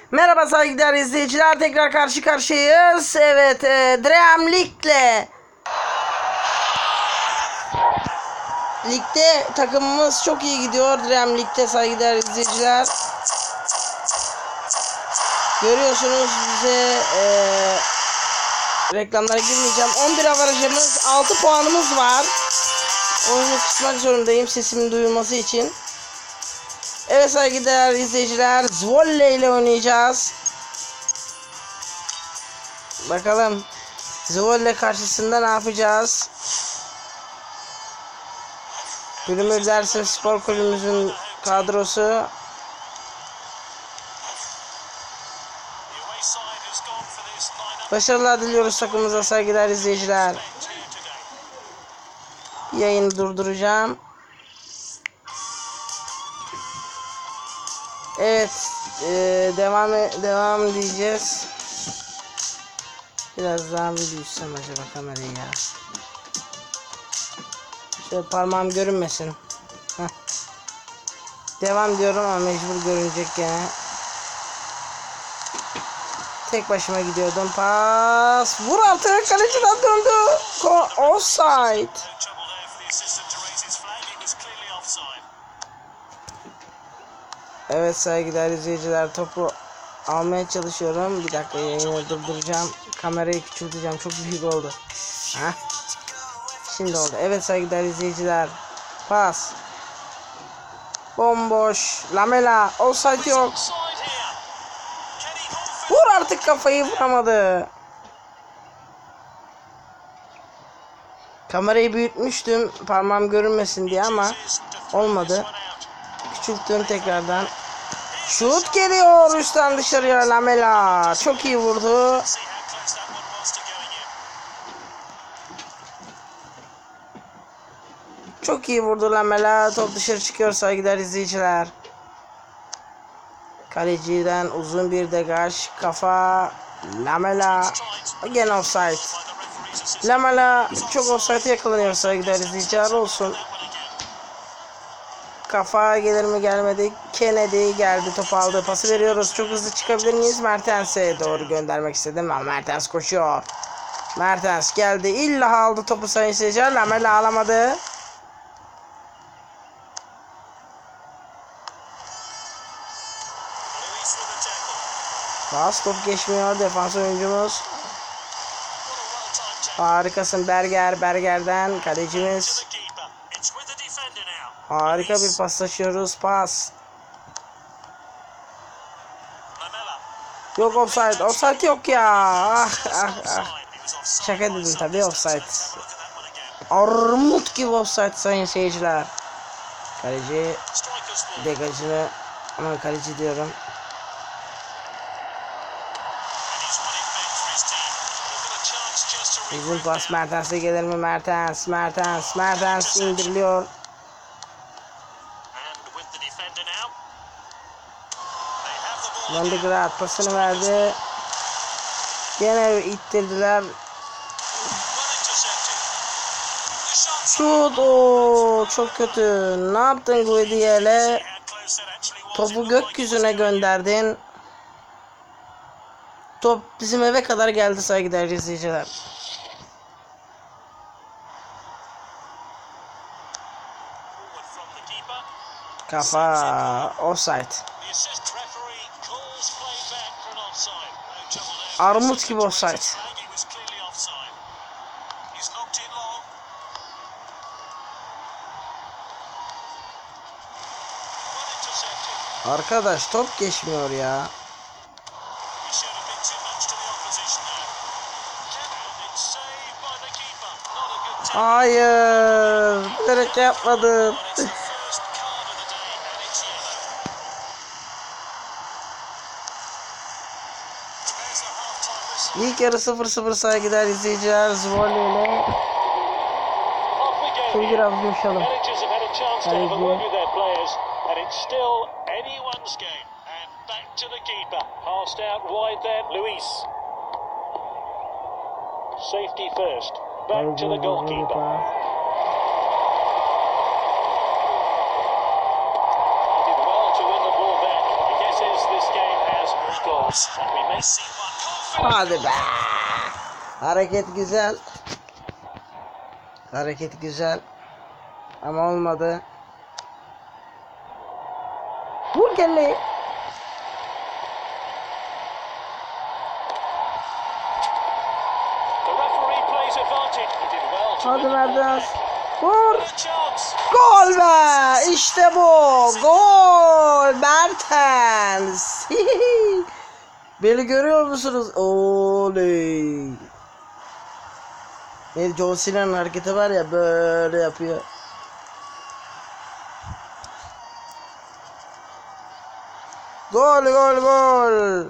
Merhaba saygıdeğer izleyiciler, tekrar karşı karşıyayız. Evet, Dream League'le. Ligde takımımız çok iyi gidiyor. Dream League'de saygıdeğer izleyiciler. Görüyorsunuz bize reklamlara girmeyeceğim. 11 avarajımız, 6 puanımız var. Oyunu kısmak zorundayım sesimin duyulması için. Evet saygıdeğer izleyiciler, Zwolle ile oynayacağız. Bakalım Zwolle karşısında ne yapacağız? Bölümü Dersim Spor Kulübümüzün kadrosu. Başarılar diliyoruz takımımıza saygıdeğer izleyiciler. Yayını durduracağım. Evet, devam diyeceğiz. Biraz daha mı büyütsem acaba kamerayı ya? Şöyle parmağım görünmesin. Heh. Devam diyorum ama mecbur görünecek gene. Tek başıma gidiyordum. Pas. Vur altına, kaleciden döndü. Offside. Evet saygıdeğer izleyiciler, topu almaya çalışıyorum. Bir dakika, yayını durduracağım. Kamerayı küçülteceğim. Çok büyük oldu. Heh. Şimdi oldu. Evet saygıdeğer izleyiciler. Pas. Bomboş. Lamela. Offside yok. Vur artık, kafayı vuramadı. Kamerayı büyütmüştüm parmağım görünmesin diye ama olmadı. Küçülttüm tekrardan. Şut geliyor üstten dışarıya, Lamela. Çok iyi vurdu. Çok iyi vurdu Lamela. Top dışarı çıkıyor saygıdeğer izleyiciler. Kaleciden uzun bir degaj. Kafa. Lamela. Gene offside. Lamela çok offside yakalanıyor saygıdeğer izleyiciler, olsun. Kafa gelir mi, gelmedi. Kennedy geldi, topu aldı, pası veriyoruz. Çok hızlı çıkabilir miyiz? Mertens'e doğru göndermek istedim ama Mertens koşuyor. Mertens geldi, illa aldı topu sayın seyirciler. Lamela alamadı. Pas, top geçmiyor defans oyuncumuz. Harikasın Berger. Berger'den kalecimiz. Harika bir paslaşıyoruz. Pas. Yok offside. Offside yok ya. Ah. Şaka dedim tabii, offside. Armut gibi offside sayın seyirciler. Kaleci degajını, aman kaleci diyorum. Uzun pas, Mertens'e gelir mi? Mertens indiriliyor. Londegrad pasını verdi. Gene ittirdiler. Şut, çok kötü. Ne yaptın Guediye'le? Topu gökyüzüne gönderdin. Top bizim eve kadar geldi saygıdeğer izleyiciler. Kafa, offside. Armut gibi offside. Arkadaş top geçmiyor ya. Hayır, bilerek yapmadım. İlk yarı 0-0 saygıdeğer izleyiciler, Zwolle ile. Şimdi biraz yumuşalım. Safety first. Back to the goalkeeper. Did well to win the ball back. He guesses this game has scored. pass, and we may see one. Hadi be. Hareket güzel. Hareket güzel. Ama olmadı. Vur kelleyi. The referee plays advantage. He did well to Hadi win the ball Mertens. back. Vur. A chance. Gol be. İşte bu. Gol. Mertens. Beni görüyor musunuz? Oley. John Cena'nın hareketi var ya, böyle yapıyor. Gol gol gol.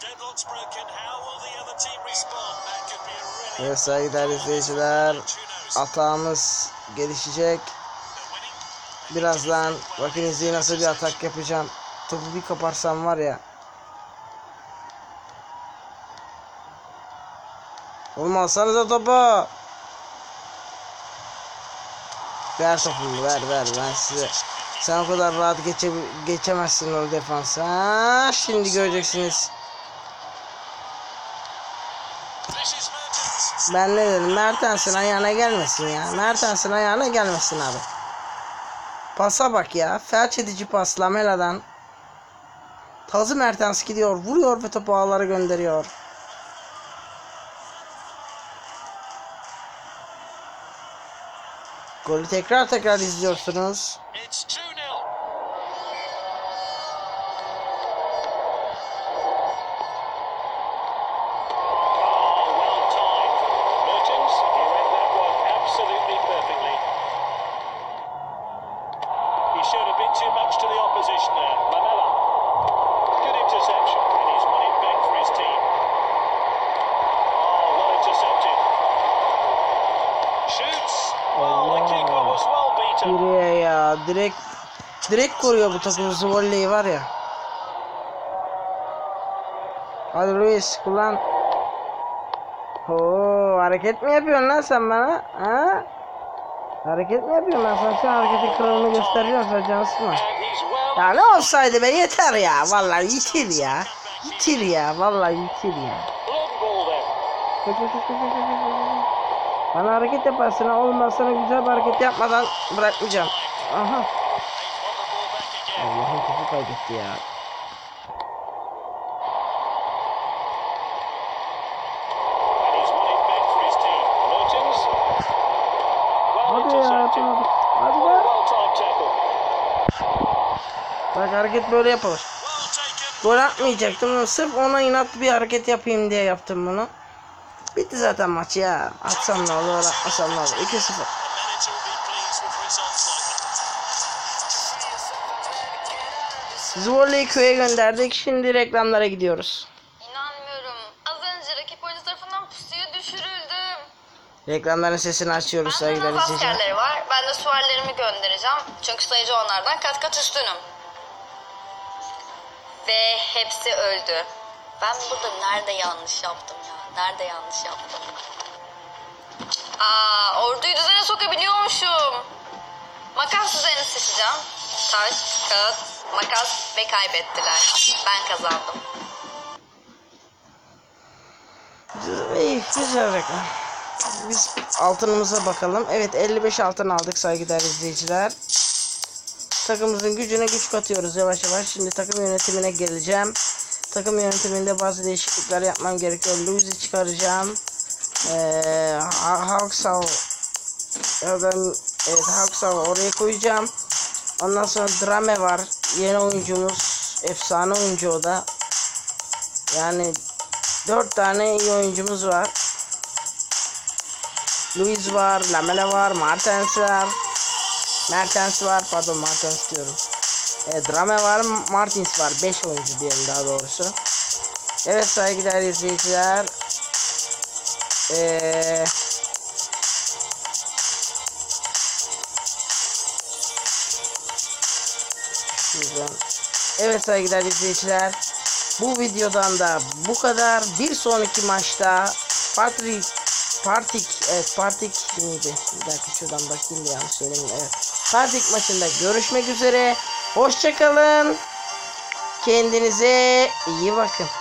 Evet saygıdeğer izleyiciler, atağımız gelişecek. Birazdan bakın izleyin nasıl bir atak yapacağım. Topu bir kaparsam var ya. Oğlum alsanıza topu. Ver topumu, ver ben size. Sen o kadar rahat geçemezsin o defansı. Ha, şimdi göreceksiniz. Ben ne dedim? Mertens'in ayağına gelmesin ya. Mertens'in ayağına gelmesin abi. Pasa bak ya. Felç edici pas Lamela'dan. Tazı Mertens gidiyor. Vuruyor ve topu ağlara gönderiyor. Golü tekrar izliyorsunuz. Direğe ya, direkt koruyor bu takımımızın volleyi var ya. Hadi Luis kullan. Oo, hareket mi yapıyorsun lan sen bana? Ha? Hareket mi yapıyorsun, ben sana şu hareketin kralını göstereceğim, sen canı sıkma. Ya ne olsaydı be, yeter ya, vallahi yitir ya. Yitir ya, vallahi yitir ya. Bana hareket yaparsın, olmaz sana güzel bir hareket yapmadan bırakmayacağım. Aha. Allah'ım topu kaybetti ya. Hadi ya, hadi be. Bak hareket böyle yapılır. Gol atmayacaktım, sırf ona inat bir hareket yapayım diye yaptım bunu. Bitti zaten maç ya. Atsam ne olur, atmasam ne olur. 2-0. Zvolleyi köye gönderdik. Şimdi reklamlara gidiyoruz. İnanmıyorum. Az önce rakip oyuncu tarafından pusuya düşürüldüm. Reklamların sesini açıyoruz saygıdeğer Benden izleyiciler. askerleri var. Ben de süvarilerimi göndereceğim. Çünkü sayıcı onlardan kat kat üstünüm. Ve hepsi öldü. Ben burada nerede yanlış yaptım ya? Nerede yanlış yaptım? Orduyu düzene sokabiliyormuşum. Makas düzeni seçeceğim. Taş, kağıt, makas ve kaybettiler. Ben kazandım. İyi, güzel reklam. Biz altınımıza bakalım. Evet, 55 altın aldık saygıdeğer izleyiciler. Takımımızın gücüne güç katıyoruz yavaş yavaş. Şimdi takım yönetimine geleceğim. Takım yönetiminde bazı değişiklikler yapmam gerekiyor. Luiz'i çıkaracağım. Hawksaw, evet, Hawksaw oraya koyacağım. Ondan sonra Drame var. Yeni oyuncumuz. Efsane oyuncu o da. Yani 4 tane iyi oyuncumuz var. Luis var, Lamela var, Mertens var, Mertens diyorum. Drame var, Martins var. 5 oyuncu diyelim daha doğrusu. Evet saygıdeğer izleyiciler. Evet saygıdeğer izleyiciler. Bu videodan da bu kadar. Bir sonraki maçta Partik miydi? Bir dakika şuradan bakayım, yanlış söyleyeyim. Evet. Partik maçında görüşmek üzere. Hoşça kalın. Kendinize iyi bakın.